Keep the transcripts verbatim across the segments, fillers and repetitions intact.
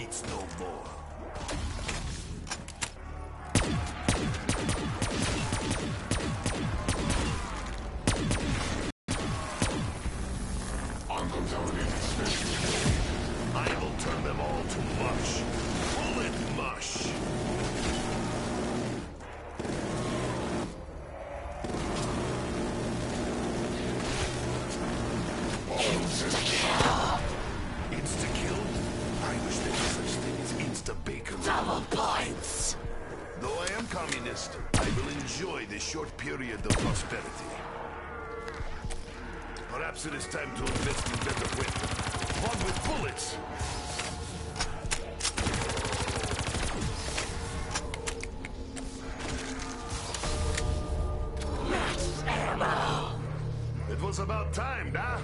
beats no more. Uncontaminated special. I will turn them all to mush. Bullet mush. Insta-kill? I wish there was such thing as insta-bacon. Double points! Though I am communist, I will enjoy this short period of prosperity. Perhaps it is time to invest in better weapons. One with bullets! Max ammo! It was about time, nah?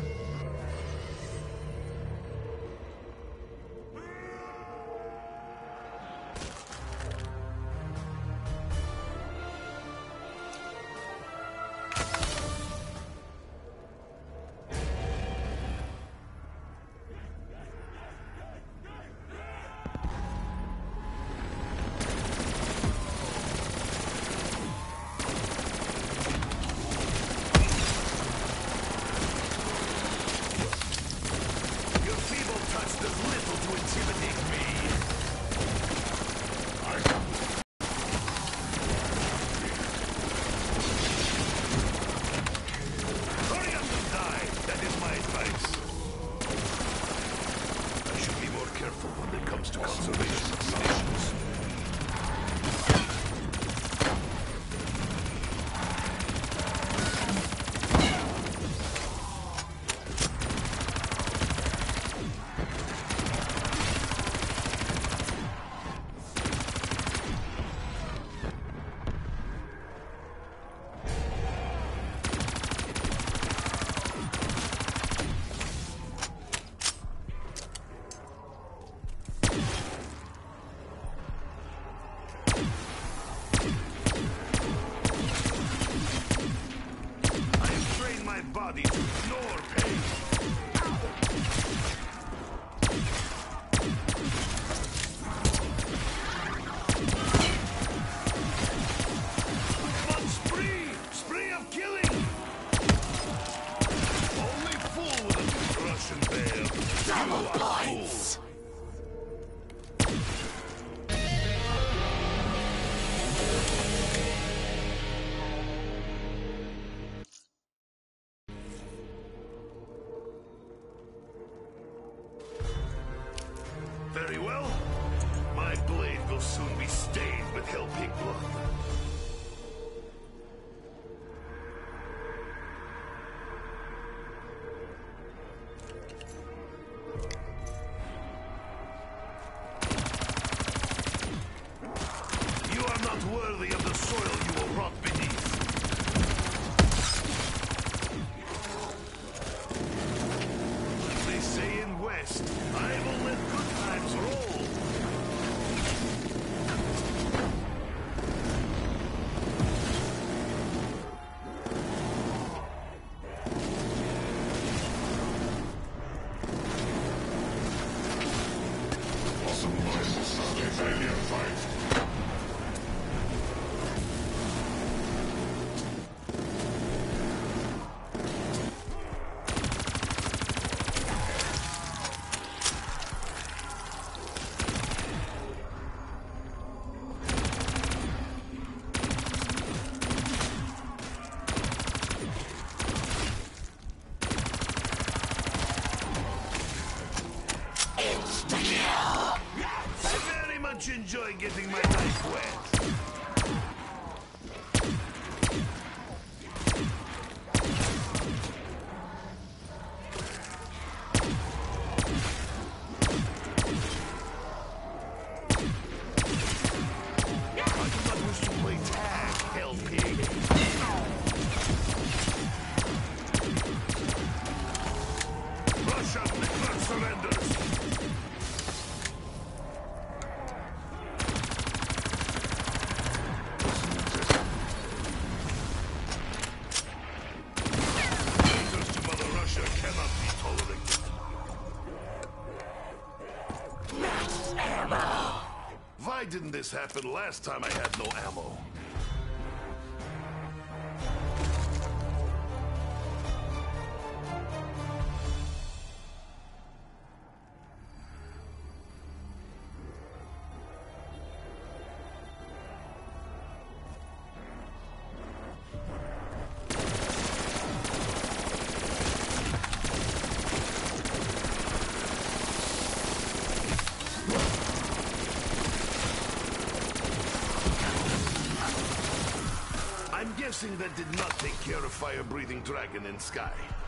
Body to ignore pain. One spree! Spree of killing! Only fool with a Russian bear. Double points! Very well. My blade will soon be stained with hell pig blood. You are not worthy of the soil you will rot beneath. They say in West, I will let good times roll. Awesome voices of the alien fight. I very much enjoy getting my knife wet. I do not wish to play tag, hell pig. Russia never surrenders. Why didn't this happen last time I had no ammo? I'm guessing that did not take care of fire-breathing dragon in sky.